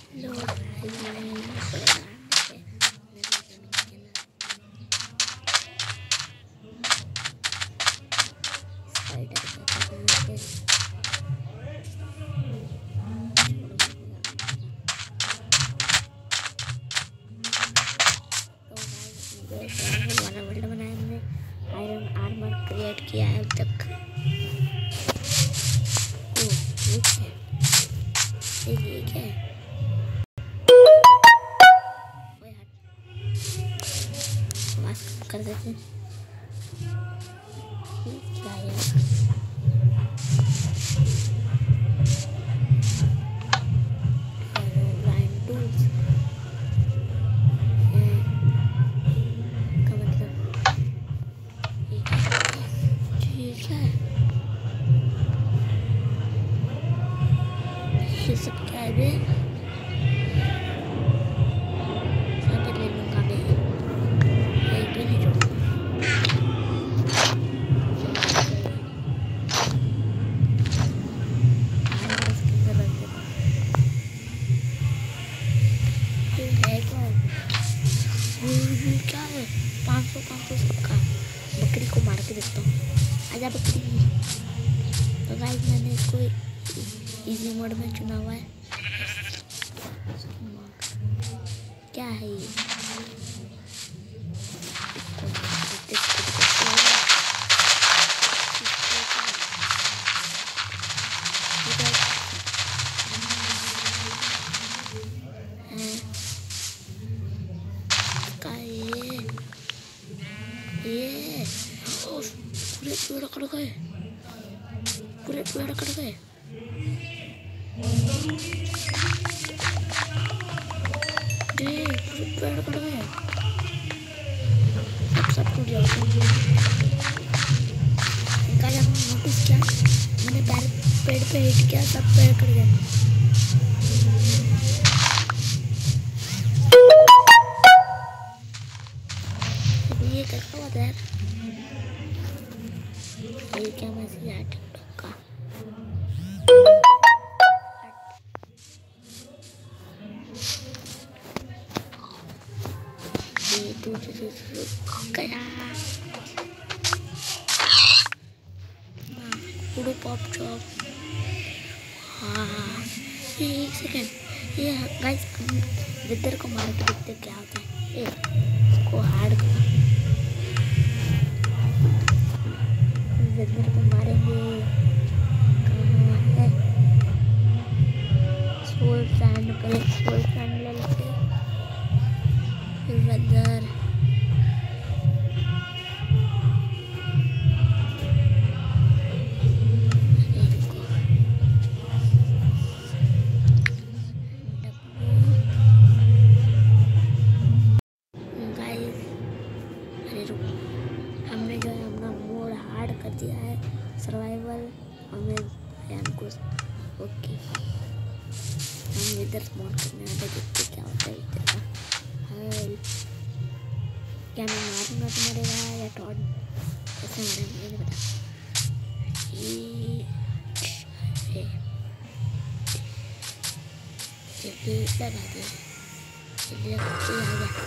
लो भाई वाला वर्ल्ड बनाया हमने, आयरन आर्मर क्रिएट किया है अब तक। ये क्या है? कर देते क्या है? ये सब क्या है बे? ले लूँगा मैं, एक भी नहीं छोड़ूंगा। क्या है? 500 सबका। बकरी को मार के देखता हूँ। आजा बकरी। तो गाइस मैंने इसको इजी मोड में चुना हुआ है। क्या है ये? पूरे पेड़ कट गए, पूरे पेड़ कट गए। पूरे पेड़ कट गए, सब टूट जाओ। इनका जब नोटिस किया मैंने पेड़ पे हिट किया, सब पेड़ कट गए। ये क्या हुआ था यार? ये क्या मैसेज आया टिकटॉक का? ये तो गया पूरा पॉप चॉप। हाँ एक सेकेंड, ये गाइस विदर को मार के देखते क्या होता है। इसको हार्ड विदर को मारेंगे। कहाँ है सोल सैंड? पहले सोल सैंड ले लेते फिर विदर। हमने जो है अपना मोड हार्ड कर दिया है, सर्वाइवल हमें कुछ ओके। हम इधर स्पॉन करने आते, देखते क्या होता है इधर का। क्या मैं मारूंगा तो मरेगा या टॉड कैसे मरेगा मुझे नहीं पता। ये लगा दिया, ये आ गया।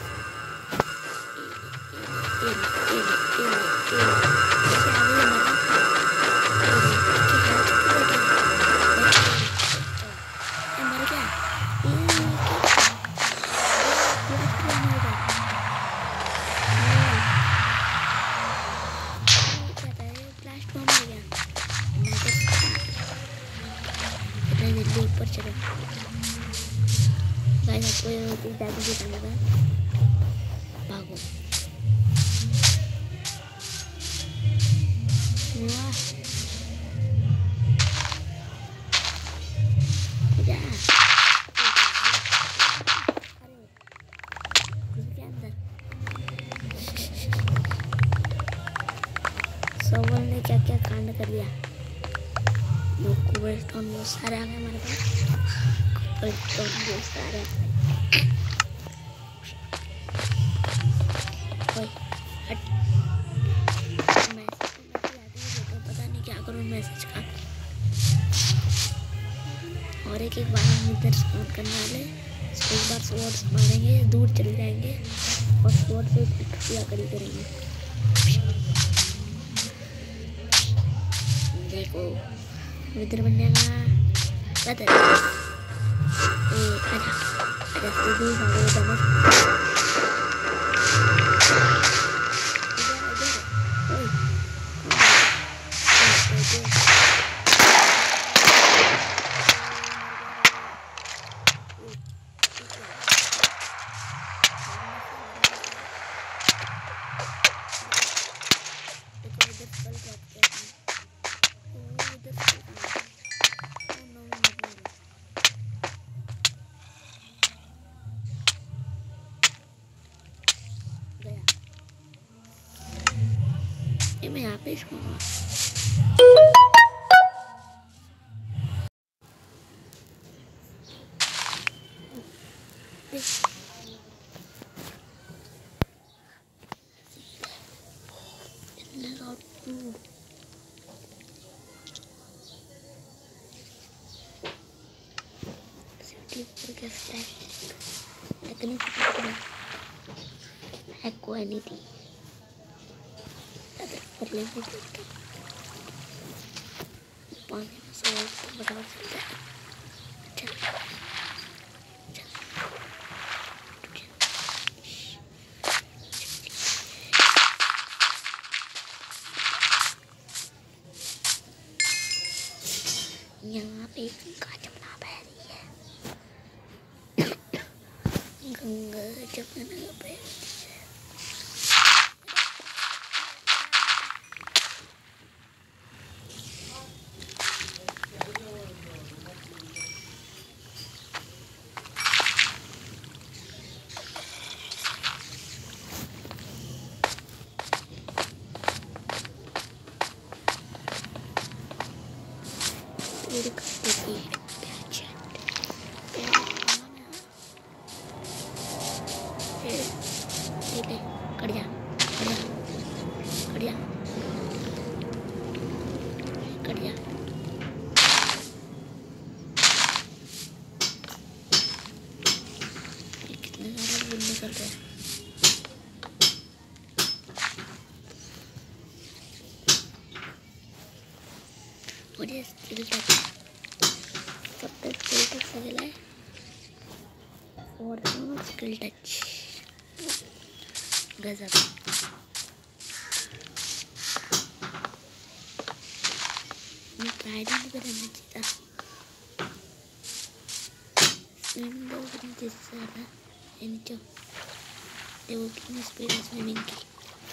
ऊपर चलो गाइस, आपको ये दादी जी करना है। भागो सोवल ने क्या क्या कांड कर दिया। कोबलस्टोन बहुत सारे आ गए हमारे पास। कोबलस्टोन बहुत सारे पता नहीं क्या करूँ मैसेज का। और एक बार हम इधर स्पॉन करने वाले। एक बार स्वॉर्ड्स मारेंगे, दूर चले जाएंगे और स्वॉर्ड से टुकड़ा करी करेंगे। देखो इधर बन जाएगा। आजा आजा दूर भागो दमन। मैं यहाँ पे छूंगा। कोई नहीं थी कर लेंगे पानी में से बता सकते हैं। यहाँ पे गंगा जमुना बह रही है। गंगा जमुना बह रही है। मुझे स्किल टच सबसे स्किल टच से मिला है और स्किल टच गजब। मैं ट्राई नहीं करना चाहिए था। स्विमिंग दो नीचे से ज़्यादा ये नीचे देखो कितनी स्पीड है स्विमिंग की।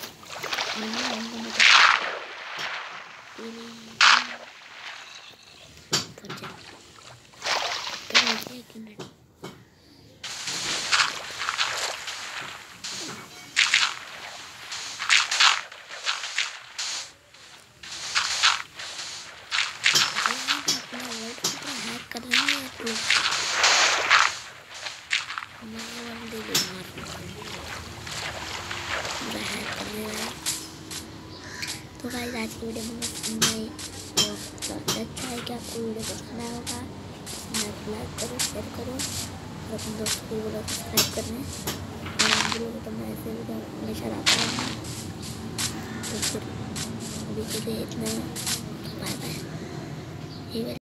तो गाइस आज की वीडियो में अच्छा है कि आपको वीडियो पसंद आया होगा। लाइक करो, शेयर करो और अपने दोस्तों को बोलो सब्सक्राइब करने। और आप लोगों तो मैं ऐसे वीडियो हमेशा लाता रहूँगा। तो फिर अभी के लिए इतना, बाय बाय।